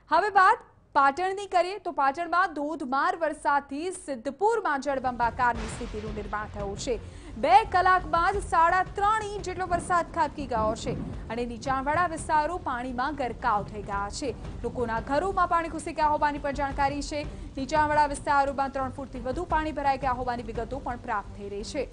હવે વાત પાટણની કરીએ તો પાટણમાં ધોધમાર વરસાદથી સિદ્ધપુરમાં જળબંબાકારની સ્થિતિનું નિર્માણ થયું છે। 2 કલાકમાં જ 3.5 ઇંચ જેટલો વરસાદ ખાબકી ગયો છે અને નીચાણવાળા વિસ્તારો પાણીમાં ગરકાવ થઈ ગયા છે। લોકોના ઘરોમાં પાણી ઘૂસી ગયા હોવાની પણ જાણકારી છે। નીચાણવાળા વિસ્તારોમાં 3 ફૂટથી વધુ પાણી ભરાઈ ગયા હોવાની વિગતો પણ પ્રાપ્ત થઈ રહી છે।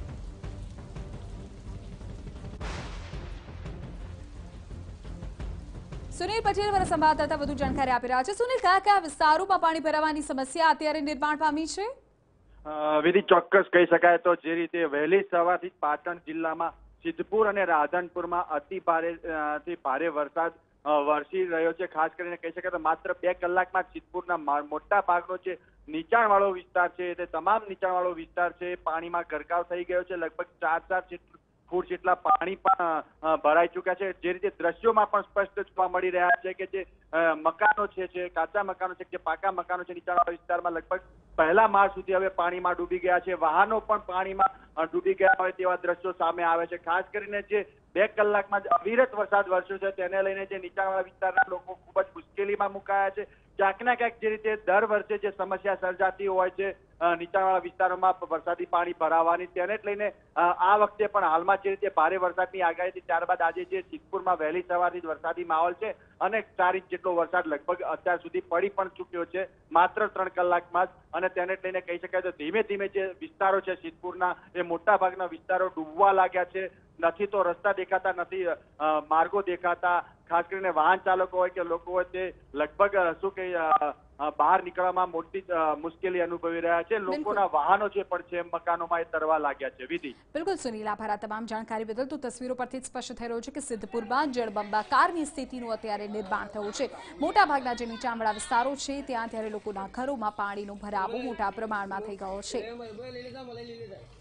सुनील पटेल हमारा संवाददाता વધુ જાણકારી આપી રહ્યા છે। સુનિલ, કયા કયા વિસ્તારોમાં પાણી ભરાવાની સમસ્યા અત્યારે નિર્માણ પામી છે? વિધિ ચોક્કસ કહી શકાય તો જે રીતે વહેલી સવારથી પાટણ જિલ્લામાં સિદ્ધપુર અને રાધનપુરમાં અતિ ભારેથી ભારે વરસાદ વરસી રહ્યો છે। ખાસ કરીને કહી શકાય તો માત્ર 2 કલાકમાં સિદ્ધપુરના મોટા ભાગનો જે નીચાણવાળો વિસ્તાર છે તે તમામ નીચાણવાળો વિસ્તાર છે પાણીમાં ગરકાવ થઈ ગયો છે। લગભગ 4 ફૂટ જેટલા પાણી પણ ભરાઈ ચૂક્યા છે। જે રીતે દ્રશ્યોમાં પણ સ્પષ્ટ જોવા મળી રહ્યા છે કે જે મકાનો છે કાચા મકાનો છે, જે પાકા મકાનો છે નીચાણવાળા વિસ્તારમાં લગભગ પહેલા માળ સુધી હવે પાણીમાં ડૂબી ગયા છે। વાહનો પણ પાણીમાં ડૂબી ગયા હોય તેવા દ્રશ્યો સામે આવે છે। ખાસ કરીને જે 2 કલાકમાં અવિરત વરસાદ વરસ્યો છે તેને લઈને જે નીચાણવાળા વિસ્તારના લોકો ખૂબ જ મુશ્કેલીમાં મુકાયા છે। ક્યાંક ના ક્યાંક જે રીતે દર વર્ષે જે સમસ્યા સર્જાતી હોય છે નીચાણવાળા વિસ્તારોમાં વરસાદી પાણી ભરાવાની, તેને જ લઈને આ વખતે પણ હાલમાં જે રીતે ભારે વરસાદની આગાહી હતી ત્યારબાદ આજે જે સિદ્ધપુરમાં વહેલી સવારથી વરસાદી માહોલ છે અને 4 ઇંચ જેટલો વરસાદ લગભગ અત્યાર સુધી પડી પણ ચૂક્યો છે માત્ર 3 કલાકમાં જ। અને તેને જ લઈને કહી શકાય તો ધીમે ધીમે જે વિસ્તારો છે સિદ્ધપુરના એ મોટા ભાગના વિસ્તારો ડૂબવા લાગ્યા છે। નથી તો રસ્તા દેખાતા, નથી માર્ગો દેખાતા। ખાસ કરીને વાહન ચાલકો હોય કે લોકો હોય તે લગભગ શું કે બહાર નીકળવામાં મોટી મુશ્કેલી અનુભવી રહ્યા છે। લોકોના વાહનો જે પણ છે મકાનોમાં એ તરવા લાગ્યા છે। વિધિ, બિલકુલ સુનિલ, આભાર આ તમામ જાણકારી બદલ। તો તસવીરો પરથી સ્પષ્ટ થઈ રહ્યું છે કે સિદ્ધપુરમાં જળબંબાકારની સ્થિતિનું અત્યારે નિર્માણ થયું છે। મોટાભાગના જે નીચાણવાળા વિસ્તારો છે ત્યાં ત્યારે લોકોના ઘરોમાં પાણીનો ભરાવો મોટા પ્રમાણમાં થઈ ગયો છે।